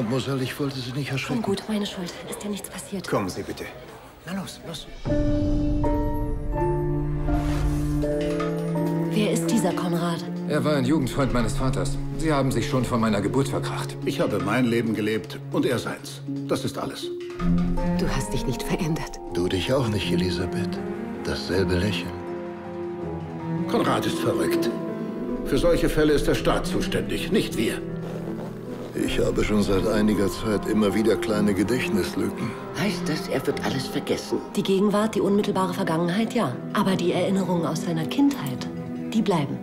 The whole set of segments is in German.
Mademoiselle. Ich wollte Sie nicht erschrecken. Schon gut, meine Schuld. Ist ja nichts passiert. Kommen Sie bitte. Na los, los. Wer ist dieser Konrad? Er war ein Jugendfreund meines Vaters. Sie haben sich schon vor meiner Geburt verkracht. Ich habe mein Leben gelebt und er seins. Das ist alles. Du hast dich nicht verändert. Du dich auch nicht, Elisabeth. Dasselbe Lächeln. Konrad ist verrückt. Für solche Fälle ist der Staat zuständig, nicht wir. Ich habe schon seit einiger Zeit immer wieder kleine Gedächtnislücken. Heißt das, er wird alles vergessen? Die Gegenwart, die unmittelbare Vergangenheit, ja. Aber die Erinnerungen aus seiner Kindheit, die bleiben.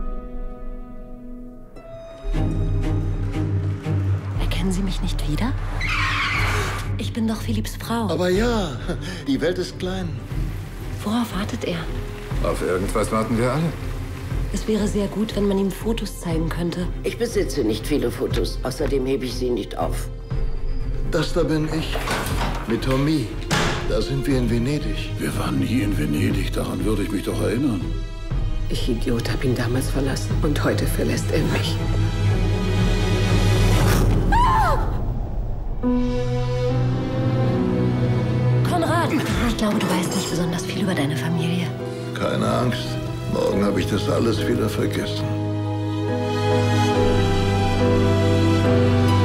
Erkennen Sie mich nicht wieder? Ich bin doch Philipps Frau. Aber ja, die Welt ist klein. Worauf wartet er? Auf irgendwas warten wir alle. Es wäre sehr gut, wenn man ihm Fotos zeigen könnte. Ich besitze nicht viele Fotos. Außerdem hebe ich sie nicht auf. Das da bin ich. Mit Tommy. Da sind wir in Venedig. Wir waren nie in Venedig. Daran würde ich mich doch erinnern. Ich Idiot hab ihn damals verlassen und heute verlässt er mich. Konrad! Ich glaube, du weißt nicht besonders viel über deine Familie. Keine Angst. Morgen habe ich das alles wieder vergessen.